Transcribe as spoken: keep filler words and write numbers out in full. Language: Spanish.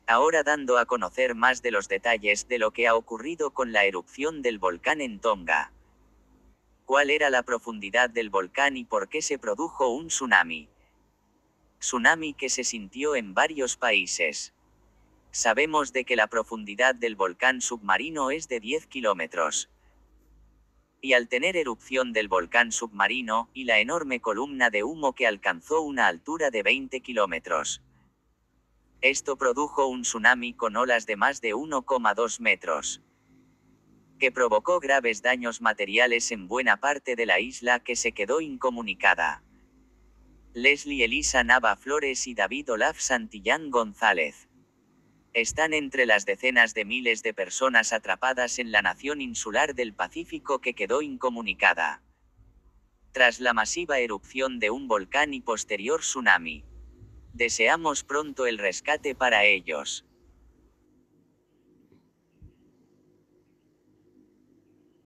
Ahora dando a conocer más de los detalles de lo que ha ocurrido con la erupción del volcán en Tonga. ¿Cuál era la profundidad del volcán y por qué se produjo un tsunami? Tsunami que se sintió en varios países. Sabemos de que la profundidad del volcán submarino es de diez kilómetros. Y al tener erupción del volcán submarino, y la enorme columna de humo que alcanzó una altura de veinte kilómetros. Esto produjo un tsunami con olas de más de uno coma dos metros. Que provocó graves daños materiales en buena parte de la isla que se quedó incomunicada. Leslie Elisa Nava Flores y David Olaf Santillán González. Están entre las decenas de miles de personas atrapadas en la nación insular del Pacífico que quedó incomunicada. Tras la masiva erupción de un volcán y posterior tsunami. Deseamos pronto el rescate para ellos.